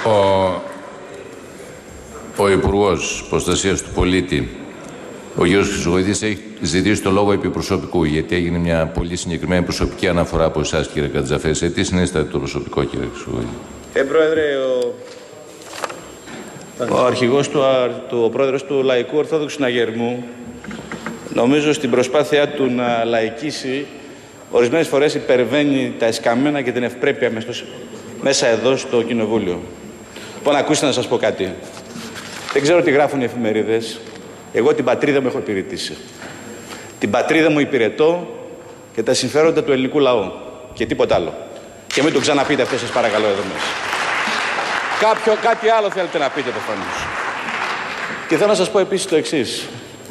Ο Υπουργός Προστασίας του Πολίτη, ο κ. Χρυσοχοίδης, έχει ζητήσει το λόγο επί προσωπικού, γιατί έγινε μια πολύ συγκεκριμένη προσωπική αναφορά από εσάς, κύριε Καντζαφέρη. Σε τι συνίσταται το προσωπικό, κύριε Χρυσοχοίδη? Πρόεδρε, ο αρχηγός ο πρόεδρος του Λαϊκού Ορθόδοξου Συναγερμού, νομίζω στην προσπάθειά του να λαϊκίσει, ορισμένες φορές υπερβαίνει τα εσκαμμένα και την ευπρέπεια μέσα εδώ στο Κοινοβούλιο. Λοιπόν, ακούστε να σας πω κάτι. Δεν ξέρω τι γράφουν οι εφημερίδες. Εγώ την πατρίδα μου έχω υπηρετήσει. Την πατρίδα μου υπηρετώ και τα συμφέροντα του ελληνικού λαού. Και τίποτα άλλο. Και μην το ξαναπείτε αυτό, σας παρακαλώ, εδώ μέσα. Κάτι άλλο θέλετε να πείτε προφανώς. Και θέλω να σας πω επίσης το εξής.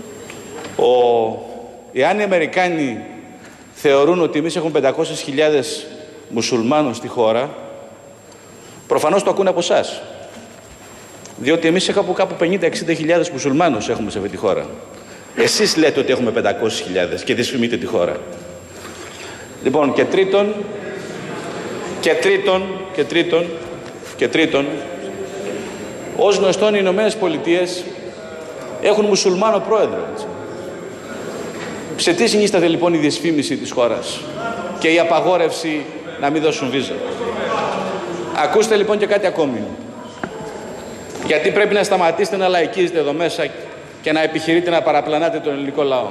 Εάν οι Αμερικάνοι θεωρούν ότι εμείς έχουμε 500.000 μουσουλμάνους στη χώρα, προφανώς το ακούνε από εσάς. Διότι εμείς κάπου 50-60.000 μουσουλμάνους έχουμε σε αυτή τη χώρα. Εσείς λέτε ότι έχουμε 500.000 και δυσφημείτε τη χώρα. Λοιπόν, και τρίτον, ως γνωστόν οι Ηνωμένες Πολιτείες έχουν μουσουλμάνο πρόεδρο. Έτσι. Σε τι συνίσταται λοιπόν η δυσφήμιση της χώρας και η απαγόρευση να μην δώσουν βίζα? Ακούστε λοιπόν και κάτι ακόμη. Γιατί πρέπει να σταματήσετε να λαϊκίζετε εδώ μέσα και να επιχειρείτε να παραπλανάτε τον ελληνικό λαό.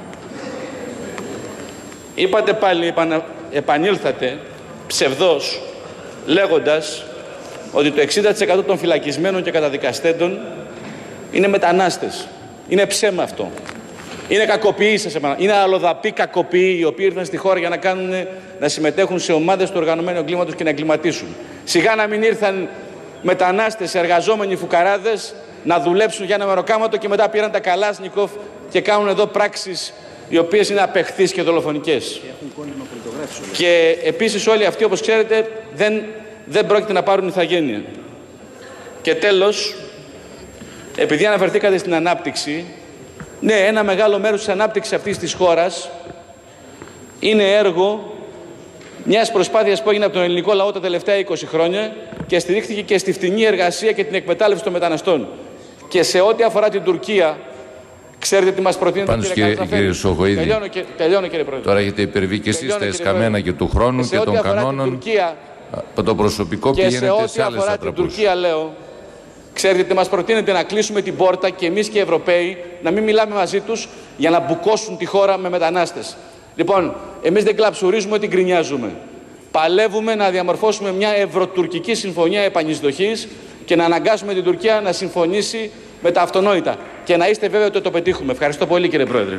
Είπατε πάλι, επανήλθατε ψευδώς, λέγοντας ότι το 60% των φυλακισμένων και καταδικαστέντων είναι μετανάστες. Είναι ψέμα αυτό. Είναι κακοποιοί, είναι αλλοδαποί κακοποιοί, οι οποίοι ήρθαν στη χώρα για να συμμετέχουν σε ομάδες του οργανωμένου εγκλήματος και να εγκληματίσουν. Σιγά να μην ήρθαν μετανάστες, εργαζόμενοι φουκαράδες, να δουλέψουν για ένα μεροκάματο και μετά πήραν τα Καλάσνικοφ και κάνουν εδώ πράξεις οι οποίες είναι απεχθείς και δολοφονικές. Και επίσης όλοι αυτοί, όπως ξέρετε, δεν πρόκειται να πάρουν ηθαγένεια. Και τέλος, επειδή αναφερθήκατε στην ανάπτυξη, ναι, ένα μεγάλο μέρος της ανάπτυξης αυτής της χώρας είναι έργο μιας προσπάθειας που έγινε από τον ελληνικό λαό τα τελευταία 20 χρόνια και στηρίχθηκε και στη φτηνή εργασία και την εκμετάλλευση των μεταναστών. Και σε ό,τι αφορά την Τουρκία, ξέρετε τι μας προτείνετε, κύριε Χρυσοχοίδη. Τελειώνω, κύριε Πρόεδρε. Τώρα έχετε υπερβεί και εσείς τα εσκαμμένα και του χρόνου και των κανόνων. Από το προσωπικό πηγαίνετε σε άλλες ατραπούς. Και σε ό,τι αφορά την Τουρκία, λέω, ξέρετε τι μας προτείνετε? Να κλείσουμε την πόρτα και εμείς και οι Ευρωπαίοι να μην μιλάμε μαζί τους για να μπουκώσουν τη χώρα με μετανάστες. Λοιπόν, εμείς δεν κλαψουρίζουμε ότι γκρινιάζουμε. Παλεύουμε να διαμορφώσουμε μια ευρωτουρκική συμφωνία επανεισδοχής και να αναγκάσουμε την Τουρκία να συμφωνήσει με τα αυτονόητα. Και να είστε βέβαιοι ότι το πετύχουμε. Ευχαριστώ πολύ, κύριε Πρόεδρε.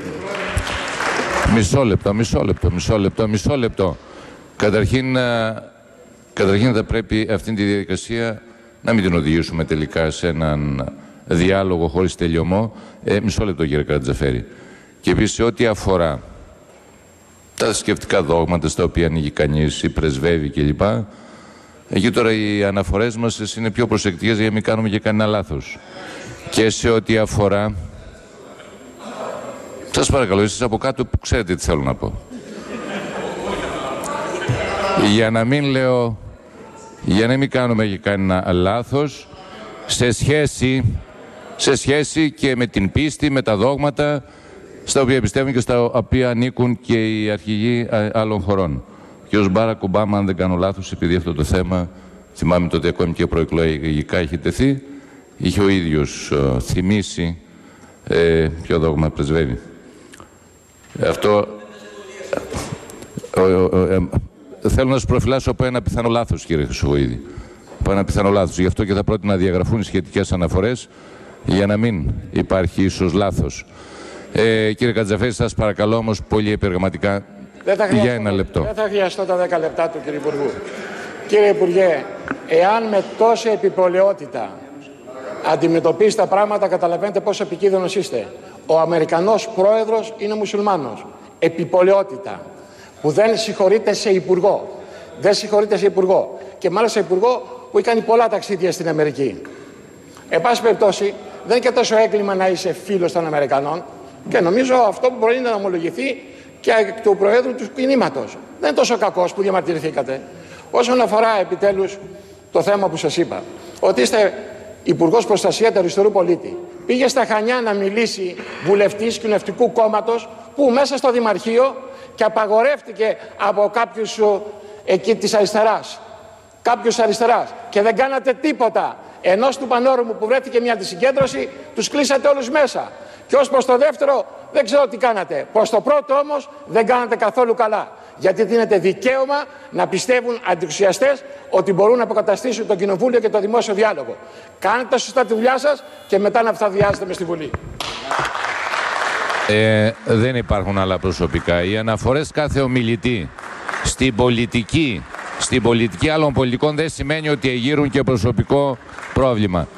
Μισό λεπτό. Καταρχήν θα πρέπει αυτή τη διαδικασία να μην την οδηγήσουμε τελικά σε έναν διάλογο χωρίς τελειωμό. Μισό λεπτό, κύριε Καντζαφέρη. Και επίσης, σε ό,τι αφορά τα θρησκευτικά δόγματα στα οποία ανοίγει κανείς ή πρεσβεύει κλπ. Εκεί τώρα οι αναφορές μας είναι πιο προσεκτικές για να μην κάνουμε και κανένα λάθος. Και σε ό,τι αφορά... Σας παρακαλώ, εσείς από κάτω που ξέρετε τι θέλω να πω. Για να μην κάνουμε και κανένα λάθος σε σχέση και με την πίστη, με τα δόγματα στα οποία πιστεύουν και στα οποία ανήκουν και οι αρχηγοί άλλων χωρών. Ο κ. Μπάρακ Ομπάμα, αν δεν κάνω λάθος, επειδή αυτό το θέμα, θυμάμαι τότε ακόμη και προεκλογικά είχε τεθεί, είχε ο ίδιος θυμίσει ποιο δόγμα πρεσβεύει. Αυτό θέλω να σας προφυλάσσω από ένα πιθανό λάθος, κύριε Χρυσοχοίδη. Από ένα πιθανό λάθος. Γι' αυτό και θα πρότεινα να διαγραφούν οι σχετικές αναφορές για να μην υπάρχει ίσως λάθος. Κύριε Καντζαφέρη, σας παρακαλώ όμως πολύ επιγραμματικά για ένα λεπτό. Δεν θα χρειαστώ τα 10 λεπτά του, κύριε Υπουργού. Κύριε Υπουργέ, εάν με τόση επιπολαιότητα αντιμετωπίζετε τα πράγματα, καταλαβαίνετε πόσο επικίνδυνος είστε. Ο Αμερικανός πρόεδρος είναι μουσουλμάνος. Επιπολαιότητα. Που δεν συγχωρείται σε υπουργό. Δεν συγχωρείται σε υπουργό. Και μάλιστα υπουργό που έχει κάνει πολλά ταξίδια στην Αμερική. Εν πάση περιπτώσει, δεν είναι και τόσο έγκλημα να είσαι φίλος των Αμερικανών. Και νομίζω αυτό που μπορεί να ομολογηθεί και εκ του Προέδρου του κινήματος. Δεν είναι τόσο κακός που διαμαρτυρηθήκατε. Όσον αφορά επιτέλους το θέμα που σας είπα, ότι είστε Υπουργός Προστασία του Αριστερού Πολίτη. Πήγε στα Χανιά να μιλήσει βουλευτής Κοινοβουλευτικού Κόμματος που μέσα στο Δημαρχείο και απαγορεύτηκε από κάποιους εκεί της αριστεράς. Κάποιους αριστεράς. Και δεν κάνατε τίποτα. Ενώ του Πανόρμου που βρέθηκε μια αντισυγκέντρωση, τους κλείσατε όλους μέσα. Και ως προς το δεύτερο, δεν ξέρω τι κάνατε. Προς το πρώτο όμως, δεν κάνατε καθόλου καλά. Γιατί δίνεται δικαίωμα να πιστεύουν αντιεξουσιαστές ότι μπορούν να αποκαταστήσουν το κοινοβούλιο και το δημόσιο διάλογο. Κάνετε σωστά τη δουλειά σας και μετά να φθαδιάζετε μες στη Βουλή. Δεν υπάρχουν άλλα προσωπικά. Οι αναφορές κάθε ομιλητή στην πολιτική άλλων πολιτικών δεν σημαίνει ότι εγείρουν και προσωπικό πρόβλημα.